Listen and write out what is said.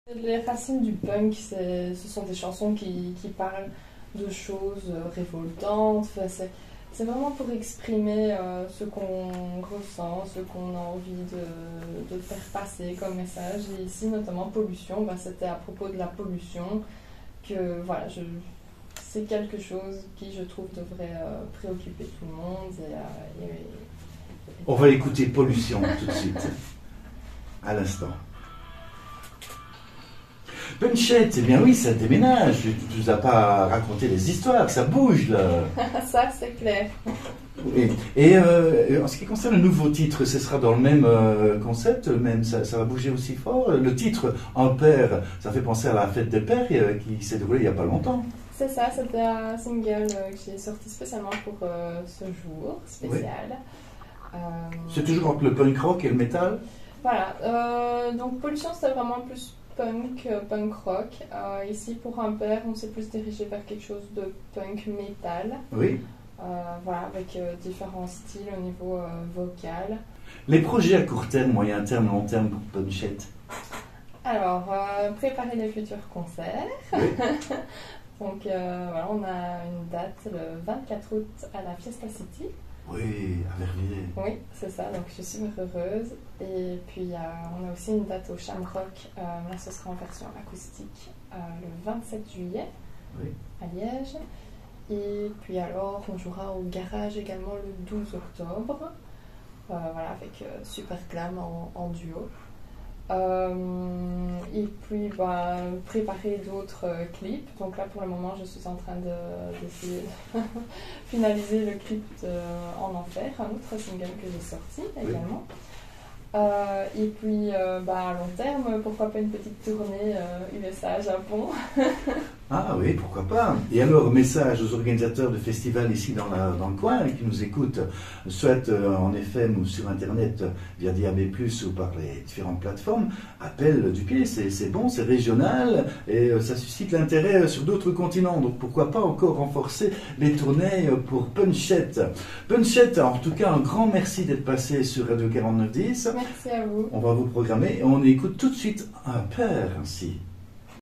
Les racines du punk, ce sont des chansons qui parlent de choses révoltantes. Enfin, c'est vraiment pour exprimer ce qu'on ressent, ce qu'on a envie de faire passer comme message. Et ici, notamment pollution, ben, c'était à propos de la pollution que voilà, c'est quelque chose qui, je trouve, devrait préoccuper tout le monde. On va écouter Pollution tout de suite, à l'instant. Punchette, eh bien oui, ça déménage. Tu ne nous as pas raconté les histoires, ça bouge là. Ça, c'est clair. Oui. Et en ce qui concerne le nouveau titre, ce sera dans le même concept, même ça va bouger aussi fort. Le titre Un père, ça fait penser à la fête des pères qui s'est déroulée il n'y a pas longtemps. C'est ça, c'était un single que j'ai sorti spécialement pour ce jour spécial. Oui. C'est toujours entre le punk rock et le métal. Voilà, donc Pollution, c'était vraiment plus punk rock. Ici, pour un père, on s'est plus dirigé vers quelque chose de punk metal. Oui. Voilà, avec différents styles au niveau vocal. Les projets à court terme, moyen terme, long terme pour Punchette? Alors, préparer les futurs concerts. Oui. Donc voilà, on a une date le 24 août à la Fiesta City. Oui, à Verviers. Oui, c'est ça, donc je suis super heureuse. Et puis on a aussi une date au Shamrock, là ce sera en version acoustique, le 27 juillet Oui. à Liège. Et puis alors on jouera au Garage également le 12 octobre, voilà, avec Super Glam en duo. Et puis préparer d'autres clips. Donc là pour le moment je suis en train d'essayer de finaliser le clip En Enfer, un autre single que j'ai sorti également. Et puis à long terme, pourquoi pas une petite tournée USA Japon. Ah oui, pourquoi pas. Et alors, message aux organisateurs de festivals ici dans le coin qui nous écoutent, soit en FM ou sur Internet via DAB+, ou par les différentes plateformes, appel du pied, c'est bon, c'est régional, et ça suscite l'intérêt sur d'autres continents. Donc pourquoi pas encore renforcer les tournées pour Punchette. Punchette, en tout cas, un grand merci d'être passé sur Radio 4910. Merci à vous. On va vous programmer et on écoute tout de suite Un père ainsi.